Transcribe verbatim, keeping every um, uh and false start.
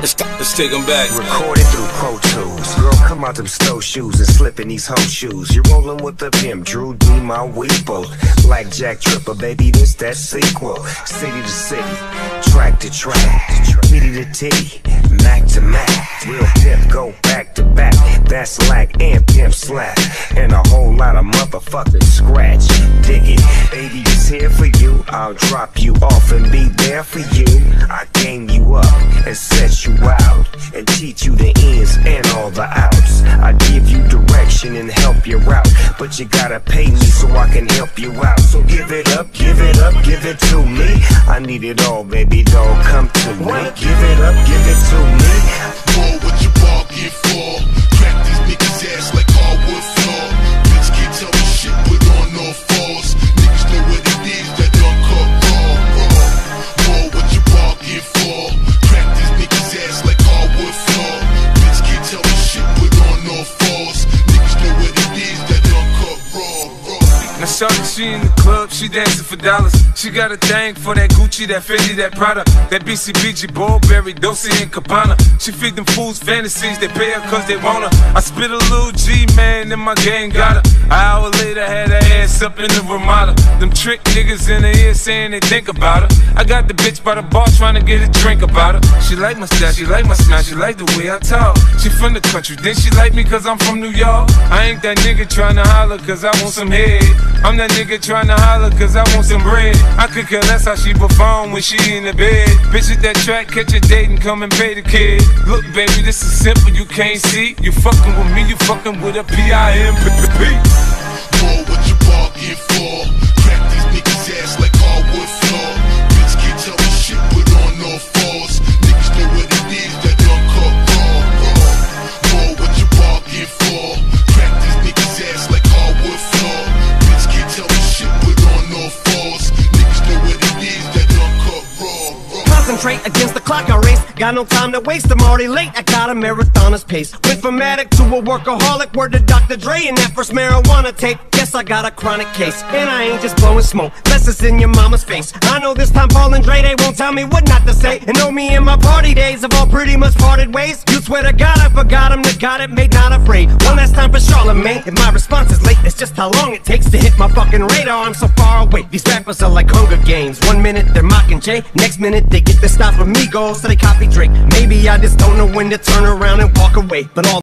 Let's, let's take them back. Recorded through Pro Tools. Girl, come out them snowshoes and slip in these hoe shoes. You're rolling with the pimp, Drew D, my weepo. Blackjack Tripper, baby, this that sequel. City to city, track to track, titty to titty, Mac to Mac. Real pimp go back to back. That's slack and pimp slap, and a whole lot of motherfucking scratch. Dig it, baby, it's here for you. I'll drop you off and be there for you. I game you up and set you out and teach you the ins and all the outs. I give you direction and help you out, but you gotta pay me so I can help you out. So give it up, give it up, give it to me. I need it all, baby doll, come to me. Give it up, give it to me. Boy, what you bargain for? Crack these niggas ass like hardwood floor. Bitch can't tell me shit, put on no falls. Niggas know what it is, that uncut raw, raw. Boy, what you bargain for? Crack these niggas ass like hardwood floor. Bitch can't tell me shit, put on no falls. Niggas know what it is, that uncut raw, raw. Now shorty, she in the club, she dancing for dollars. She got a thing for that Gucci, that Fendi, that Prada, that B C B G, Burberry, Dolce and Gabbana. She feed them fools fantasies, they pay her cause they want her. I spit a little G, man, and my gang got her. An hour later, had her ass up in the Ramada. Them trick niggas in her ear saying they think about her. I got the bitch by the bar trying to get a drink about her. She like my style, she like my smile, she like the way I talk. She from the country, then she like me cause I'm from New York. I ain't that nigga trying to holler cause I want some head. I'm that nigga trying to holler cause I want some bread. I could care less how she perform when she in the bed. Bitch at that track, catch a date and come and pay the kid. Look baby, this is simple, you can't see. You fucking with me, you fucking with a P I M P P P. Boy, what you bargain for? Crack these niggas ass like hardwood floor. Bitch can't tell me shit, put on no falls. Niggas know what it is, that uncut raw, raw. Boy, what you bargain for? Crack these niggas ass like hardwood floor. Bitch can't tell me shit, put on no falls. Niggas know what it is, that uncut raw, raw. Concentrate against the clock I race. Got no time to waste, I'm already late. I got a marathoner's pace. Went from addict to a workaholic. Word to Doctor Dre and that first marijuana tape. Guess I got a chronic case, and I ain't just blowing smoke. Less it's in your mama's face. I know this time Paul and Dre, they won't tell me what not to say. And know me in my party days have all pretty much parted ways. You swear to God I forgot him, that got it made, not afraid. One last time for Charlemagne. If my response is late, it's just how long it takes to hit my fucking radar. I'm so far away. These rappers are like Hunger Games. One minute they're mocking Jay, next minute they get the style from me goals, so they copy Drake. Maybe I just don't know when to turn around and walk away, but all